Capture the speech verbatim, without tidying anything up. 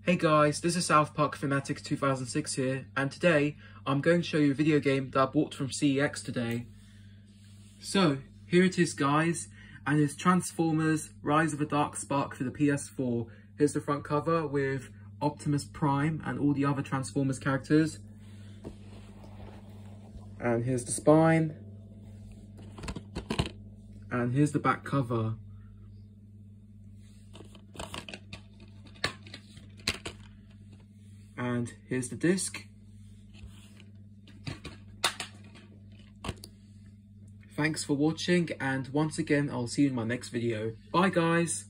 Hey guys, this is South Park Fanatics two thousand six here, and today I'm going to show you a video game that I bought from C E X today. So, here it is guys, and it's Transformers Rise of the Dark Spark for the P S four. Here's the front cover with Optimus Prime and all the other Transformers characters. And here's the spine. And here's the back cover. And here's the disc. Thanks for watching, and once again I'll see you in my next video. Bye guys!